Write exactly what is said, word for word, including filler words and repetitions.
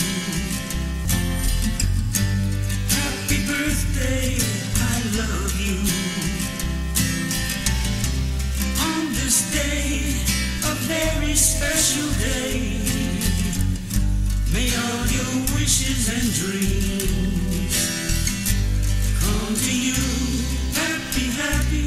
Happy birthday, I love you. On this day, a very special day, may all your wishes and dreams come to you. Happy, happy